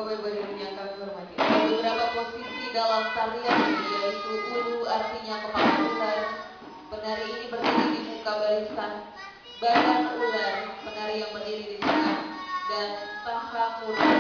Bapak Ibu hadirin yang kami hormati. Ada beberapa posisi dalam tarian ini, yaitu ulu artinya kepala ular. Penari ini berdiri di muka barisan. Badan ular, penari yang berdiri di tengah, dan paha murah